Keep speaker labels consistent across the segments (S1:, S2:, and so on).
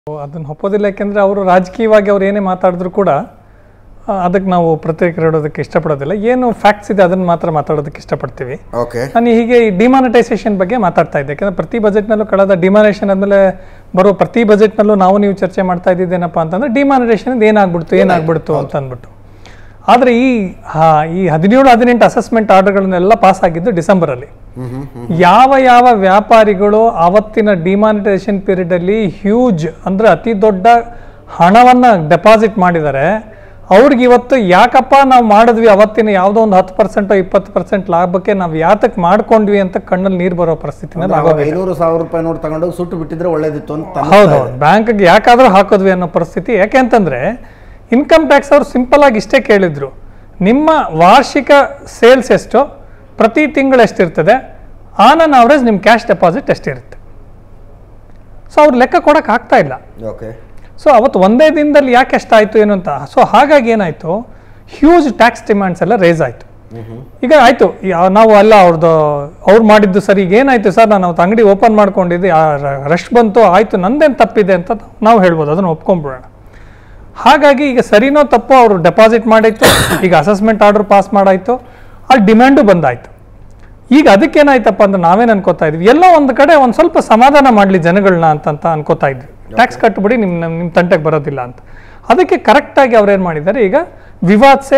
S1: ಅದನ್ನು ಒಪ್ಪೋದಿಲ್ಲ, ಯಾಕೆಂದರೆ ಅವರು ರಾಜಕೀಯವಾಗಿ ಅವ್ರು ಏನೇ ಮಾತಾಡಿದ್ರು ಕೂಡ ಅದಕ್ಕೆ ನಾವು ಪ್ರತಿಕ್ರಿಯೆ ನೀಡೋದಕ್ಕೆ ಇಷ್ಟಪಡೋದಿಲ್ಲ. ಏನು ಫ್ಯಾಕ್ಟ್ಸ್ ಇದೆ ಅದನ್ನು ಮಾತ್ರ ಮಾತಾಡೋದಕ್ಕೆ ಇಷ್ಟಪಡ್ತೀವಿ. ನಾನು ಹೀಗೆ ಈ ಡಿಮಾನಿಟೈಸೇಷನ್ ಬಗ್ಗೆ ಮಾತಾಡ್ತಾ ಇದ್ದೆ, ಯಾಕೆಂದರೆ ಪ್ರತಿ ಬಜೆಟ್ನಲ್ಲೂ ಕಳೆದ ಡಿಮಾನಿಟೇಷನ್ ಆದಮೇಲೆ ಬರೋ ಪ್ರತಿ ಬಜೆಟ್ನಲ್ಲೂ ನಾವು ನೀವು ಚರ್ಚೆ ಮಾಡ್ತಾ ಇದ್ದಿದ್ದೇನಪ್ಪ ಅಂತಂದರೆ ಡಿಮಾನಿಟೇಷನ್ ಏನಾಗ್ಬಿಡ್ತು ಅಂತ ಅಂದ್ಬಿಟ್ಟು. ಆದರೆ ಈ 17-18 ಅಸೆಸ್ಮೆಂಟ್ ಆರ್ಡರ್ಗಳನ್ನೆಲ್ಲ ಪಾಸ್ ಆಗಿದ್ದು ಡಿಸೆಂಬರಲ್ಲಿ. ಯಾವ ವ್ಯಾಪಾರಿಗಳು ಆವತ್ತಿನ ಡಿಮಾನಿಟೈಸೇಷನ್ ಪೀರಿಯಡಲ್ಲಿ ಹ್ಯೂಜ್ ಅಂದರೆ ಅತಿ ದೊಡ್ಡ ಹಣವನ್ನು ಡೆಪಾಸಿಟ್ ಮಾಡಿದ್ದಾರೆ, ಅವ್ರಿಗೆ ಇವತ್ತು ಯಾಕಪ್ಪ ನಾವು ಮಾಡಿದ್ವಿ ಅವತ್ತಿನ ಯಾವುದೋ ಒಂದು 10% 20% ಲಾಭಕ್ಕೆ ನಾವು ಯಾತಕ್ಕೆ ಮಾಡ್ಕೊಂಡ್ವಿ ಅಂತ ಕಣ್ಣಲ್ಲಿ ನೀರು ಬರೋ ಪರಿಸ್ಥಿತಿನಲ್ಲಿ
S2: 500,000 ರೂಪಾಯಿ ನೋಟ್ ತಗೊಂಡು ಸುಟ್ಟು ಬಿಟ್ಟಿದ್ರೆ ಒಳ್ಳೇದಿತ್ತು ಅಂತ.
S1: ಹೌದು, ಬ್ಯಾಂಕ್ಗೆ ಯಾಕಾದರೂ ಹಾಕೋದ್ವಿ ಅನ್ನೋ ಪರಿಸ್ಥಿತಿ. ಯಾಕೆಂತಂದರೆ ಇನ್ಕಮ್ ಟ್ಯಾಕ್ಸ್ ಅವರು ಸಿಂಪಲ್ ಆಗಿ ಇಷ್ಟೇ ಕೇಳಿದ್ರು, ನಿಮ್ಮ ವಾರ್ಷಿಕ ಸೇಲ್ಸ್ ಎಷ್ಟು, ಪ್ರತಿ ತಿಂಗಳು ಎಷ್ಟಿರ್ತದೆ, ಆನ್ ಅನ್ ಅವರೇಜ್ ನಿಮ್ಮ ಕ್ಯಾಶ್ ಡೆಪಾಸಿಟ್ ಎಷ್ಟಿರುತ್ತೆ. ಸೊ ಅವ್ರು ಲೆಕ್ಕ ಕೊಡೋಕೆ ಆಗ್ತಾ ಇಲ್ಲ.
S2: ಓಕೆ.
S1: ಸೊ ಅವತ್ತು ಒಂದೇ ದಿನದಲ್ಲಿ ಯಾಕೆ ಎಷ್ಟಾಯಿತು ಏನು ಅಂತ. ಸೊ ಹಾಗಾಗಿ ಏನಾಯಿತು, ಹ್ಯೂಜ್ ಟ್ಯಾಕ್ಸ್ ಡಿಮ್ಯಾಂಡ್ಸ್ ಎಲ್ಲ ರೇಸ್ ಆಯಿತು. ಈಗ ಆಯಿತು, ನಾವು ಅಲ್ಲ ಅವ್ರು ಮಾಡಿದ್ದು ಸರಿ, ಈಗ ಏನಾಯಿತು ಸರ್, ನಾನು ಅವತ್ತು ಅಂಗಡಿ ಓಪನ್ ಮಾಡ್ಕೊಂಡಿದ್ದೆ, ರಶ್ ಬಂತು, ಆಯಿತು ನಂದೇನು ತಪ್ಪಿದೆ ಅಂತ ನಾವು ಹೇಳ್ಬೋದು, ಅದನ್ನು ಒಪ್ಕೊಂಡ್ಬಿಡೋಣ. ಹಾಗಾಗಿ ಈಗ ಸರಿನೋ ತಪ್ಪೋ ಅವರು ಡೆಪಾಸಿಟ್ ಮಾಡಾಯಿತು, ಈಗ ಅಸೆಸ್ಮೆಂಟ್ ಆರ್ಡರ್ ಪಾಸ್ ಮಾಡಾಯಿತು, ಅಲ್ಲಿ ಡಿಮ್ಯಾಂಡು ಬಂದಾಯಿತು. ಈಗ ಅದಕ್ಕೇನಾಯ್ತಪ್ಪ ಅಂದ್ರೆ ನಾವೇನು ಅನ್ಕೋತಾ ಇದ್ವಿ, ಎಲ್ಲೋ ಒಂದು ಕಡೆ ಒಂದು ಸ್ವಲ್ಪ ಸಮಾಧಾನ ಮಾಡಲಿ ಜನಗಳನ್ನ ಅಂತ ಅನ್ಕೋತಾ ಇದ್ವಿ. ಟ್ಯಾಕ್ಸ್ ಕಟ್ಬಿಡಿ, ನಿಮ್ಮ ತಂಟೆಗೆ ಬರೋದಿಲ್ಲ ಅಂತ. ಅದಕ್ಕೆ ಕರೆಕ್ಟಾಗಿ ಅವ್ರೇನು ಮಾಡಿದ್ದಾರೆ, ಈಗ ವಿವಾದ್ಸೆ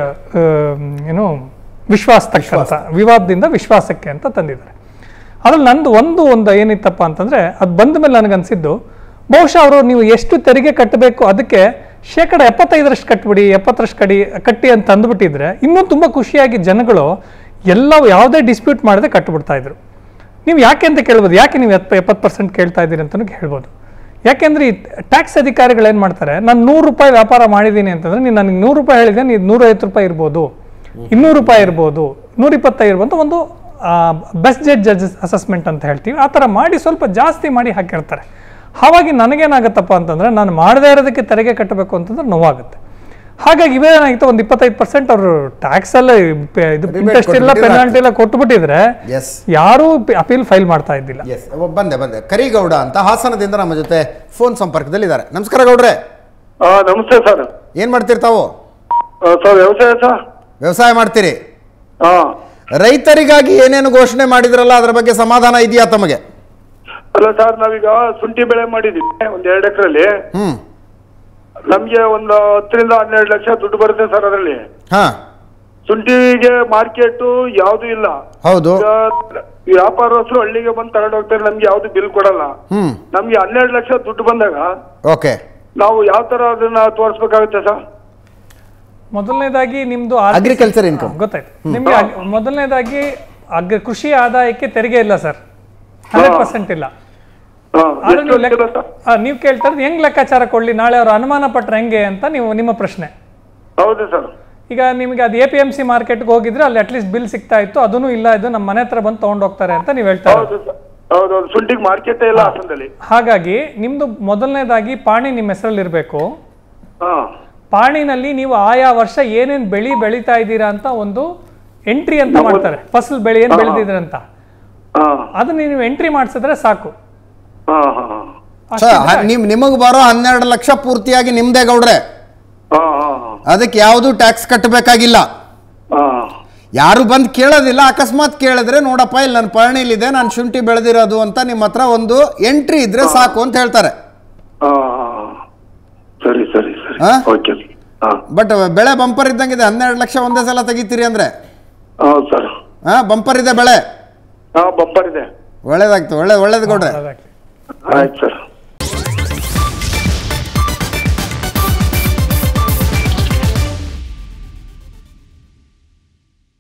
S1: ವಿಶ್ವಾಸ ತಕ್ಕಂತ, ವಿವಾದದಿಂದ ವಿಶ್ವಾಸಕ್ಕೆ ಅಂತ ತಂದಿದ್ದಾರೆ. ಅದ್ರಲ್ಲಿ ನಂದು ಒಂದು ಏನಿತ್ತಪ್ಪ ಅಂತಂದರೆ, ಅದು ಬಂದ ಮೇಲೆ ನನಗನ್ಸಿದ್ದು, ಬಹುಶಃ ಅವರು ನೀವು ಎಷ್ಟು ತೆರಿಗೆ ಕಟ್ಟಬೇಕು ಅದಕ್ಕೆ 75% ಕಟ್ಬಿಡಿ, 70% ಕಟ್ಟಿ ಅಂತ ಅಂದ್ಬಿಟ್ಟಿದ್ರೆ ಇನ್ನೂ ತುಂಬ ಖುಷಿಯಾಗಿ ಜನಗಳು ಯಾವುದೇ ಡಿಸ್ಪ್ಯೂಟ್ ಮಾಡದೆ ಕಟ್ಟಿಬಿಡ್ತಾ ಇದ್ರು. ನೀವು ಯಾಕೆ ಅಂತ ಕೇಳ್ಬೋದು, ಯಾಕೆ ನೀವು 70% ಕೇಳ್ತಾ ಇದ್ದೀರಿ ಅಂತಲೂ ಹೇಳ್ಬೋದು. ಯಾಕೆಂದರೆ ಈ ಟ್ಯಾಕ್ಸ್ ಅಧಿಕಾರಿಗಳು ಏನು ಮಾಡ್ತಾರೆ, ನಾನು 100 ರೂಪಾಯಿ ವ್ಯಾಪಾರ ಮಾಡಿದ್ದೀನಿ ಅಂತಂದರೆ ನೀನು ನನಗೆ 100 ರೂಪಾಯಿ ಹೇಳಿದೆ, ನೀನು 150 ರೂಪಾಯಿ ಇರ್ಬೋದು, 200 ರೂಪಾಯಿ ಇರ್ಬೋದು, 125 ಇರ್ಬೋದು, ಒಂದು ಬೆಸ್ಟ್ ಜಡ್ಜಸ್ ಅಸೆಸ್ಮೆಂಟ್ ಅಂತ ಹೇಳ್ತೀವಿ, ಆ ಥರ ಮಾಡಿ ಸ್ವಲ್ಪ ಜಾಸ್ತಿ ಮಾಡಿ ಹಾಕಿರ್ತಾರೆ. ಹಾಗಾಗಿ ನನಗೇನಾಗುತ್ತಪ್ಪ ಅಂತಂದರೆ, ನಾನು ಮಾಡದೇ ಇರೋದಕ್ಕೆ ತೆರಿಗೆ ಕಟ್ಟಬೇಕು ಅಂತಂದ್ರೆ ನೋವಾಗುತ್ತೆ. ಹಾಗಾಗಿ ಇವೇನಾಗಿತ್ತು, ಒಂದು 25% ಅವರು ಟ್ಯಾಕ್ಸ್ ಎಲ್ಲ ಇಂಟ್ರೆಸ್ಟ್ ಇಲ್ಲ, ಪೆನಾಲ್ಟಿ ಎಲ್ಲ ಕೊಟ್ಟುಬಿಟ್ಟಿದ್ರೆ ಯಾರೂ ಅಪೀಲ್ ಫೈಲ್ ಮಾಡ್ತಾ ಇದ್ದಿಲ್ಲ.
S2: ಬಂದೆ ಕರಿಗೌಡ ಅಂತ ಹಾಸನದಿಂದ ನಮ್ಮ ಜೊತೆ ಫೋನ್ ಸಂಪರ್ಕದಲ್ಲಿದ್ದಾರೆ. ನಮಸ್ಕಾರ ಗೌಡ್ರೆ.
S3: ನಮಸ್ತೆ ಸರ್.
S2: ಏನ್ ಮಾಡ್ತಿರ್ತಾವು
S3: ಸರ್?
S2: ವ್ಯವಸಾಯ ಮಾಡ್ತೀರಿ. ರೈತರಿಗಾಗಿ ಏನೇನು ಘೋಷಣೆ ಮಾಡಿದ್ರಲ್ಲ ಅದ್ರ ಬಗ್ಗೆ ಸಮಾಧಾನ ಇದೆಯಾ ತಮಗೆ?
S3: ಅಲ್ಲ ಸರ್, ನಾವೀಗ ಶುಂಠಿ ಬೆಳೆ ಮಾಡಿದ್ವಿ ಒಂದ್ 2 ಎಕರೆಲ್ಲಿ. ನಮ್ಗೆ ಒಂದು 10-12 ಲಕ್ಷ ದುಡ್ಡು ಬರುತ್ತೆ ಸರ್ ಅದರಲ್ಲಿ. ಶುಂಠಿಗೆ ಮಾರ್ಕೆಟ್ ಯಾವ್ದು ಇಲ್ಲ.
S2: ಹೌದು.
S3: ವ್ಯಾಪಾರಸ್ಥರು ಹಳ್ಳಿಗೆ ಬಂದು ತಗೊಂಡು ಹೋಗ್ತಾರೆ, ನಮ್ಗೆ ಯಾವ್ದು ಬಿಲ್ ಕೊಡಲ್ಲ. ನಮ್ಗೆ 12 ಲಕ್ಷ ದುಡ್ಡು ಬಂದಾಗ ನಾವು ಯಾವ ತರ ಅದನ್ನ ತೋರಿಸ್ಬೇಕಾಗುತ್ತೆ ಸರ್?
S1: ಮೊದಲನೇದಾಗಿ ನಿಮ್ದು
S2: ಅಗ್ರಿಕಲ್ಚರ್ ಇನ್ಕಮ್
S1: ಗೊತ್ತಾಯ್ತು ನಿಮ್ಗೆ. ಮೊದಲನೇದಾಗಿ ಕೃಷಿ ಆದಾಯಕ್ಕೆ ತೆರಿಗೆ ಇಲ್ಲ ಸರ್, 100% ಇಲ್ಲ. ನೀವು ಕೇಳ್ತಾ ಇರೋದು ಹೆಂಗ್ ಲೆಕ್ಕಾಚಾರ ಕೊಡ್ಲಿ, ನಾಳೆ ಅವ್ರು ಅನುಮಾನ ಪಟ್ರೆ ಹೆಂಗೆ ಅಂತ ನಿಮ್ಮ ಪ್ರಶ್ನೆ.
S3: ಹೌದು ಸರ್.
S1: ಈಗ ನಿಮ್ಗೆ ಅದು APMC ಮಾರ್ಕೆಟ್ಗೆ ಹೋಗಿದ್ರೆ ಅಲ್ಲಿ ಅಟ್ಲೀಸ್ಟ್ ಬಿಲ್ ಸಿಗ್ತಾ ಇತ್ತು, ಅದನ್ನು ಇಲ್ಲ, ಇದು ನಮ್ಮ ಮನೆ ಹತ್ರ ಬಂದು ತಗೊಂಡು ಹೋಗ್ತಾರೆ ಅಂತ ನೀವು ಹೇಳ್ತಾ
S3: ಇರೋದು.
S1: ಹಾಗಾಗಿ ನಿಮ್ದು ಮೊದಲನೇದಾಗಿ ಪಾಣಿ ನಿಮ್ಮ ಹೆಸರಲ್ಲಿ ಇರಬೇಕು. ಪಾಣಿನಲ್ಲಿ ನೀವು ಆಯಾ ವರ್ಷ ಏನೇನ್ ಬೆಳೀತಾ ಇದ್ದೀರಾ ಅಂತ ಒಂದು ಎಂಟ್ರಿ ಅಂತ ಮಾಡ್ತಾರೆ, ಫಸಲ್ ಬೆಳೆ ಏನ್ ಬೆಳೆದಿದ್ರ ಅಂತ, ಅದನ್ನ ನೀವು ಎಂಟ್ರಿ ಮಾಡಿಸಿದ್ರೆ ಸಾಕು.
S2: ನಿಮಗ್ ಬರೋ 12 ಲಕ್ಷ ಪೂರ್ತಿಯಾಗಿ ನಿಮ್ದೇ ಗೌಡ್ರೆ, ಅದಕ್ಕೆ ಯಾವುದು ಟ್ಯಾಕ್ಸ್ ಕಟ್ಟಬೇಕಾಗಿಲ್ಲ. ಯಾರು ಬಂದು ಕೇಳೋದಿಲ್ಲ, ಅಕಸ್ಮಾತ್ ಕೇಳಿದ್ರೆ ನೋಡಪ್ಪ ಇಲ್ಲಿ ನನ್ನ ಪಹಣಿಲಿದೆ, ನಾನು ಶುಂಠಿ ಬೆಳೆದಿರೋದು ಅಂತ ನಿಮ್ಮ ಹತ್ರ ಒಂದು ಎಂಟ್ರಿ ಇದ್ರೆ ಸಾಕು ಅಂತ ಹೇಳ್ತಾರೆ. ಬಟ್ ಬೆಳೆ ಬಂಪರ್ ಇದ್ದಂಗಿದೆ, 12 ಲಕ್ಷ ಒಂದೇ ಸಲ ತೆಗಿತೀರಿ ಅಂದ್ರೆ ಬಂಪರ್ ಇದೆ ಬೆಳೆ.
S3: ಬಂಪರ್ ಇದೆ.
S2: ಒಳ್ಳೇದಾಗ್ತು, ಒಳ್ಳೇದು ಗೌಡ್ರೆ.
S3: ಆಯ್ತು ಸರ್.